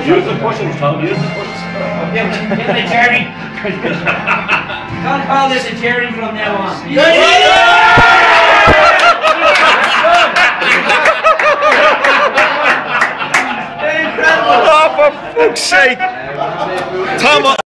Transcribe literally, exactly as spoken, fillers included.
Use the pushes, Tom. Use the pushes. Get the charity. Can't call this a charity from now on. Oh, for fuck's sake! Tom.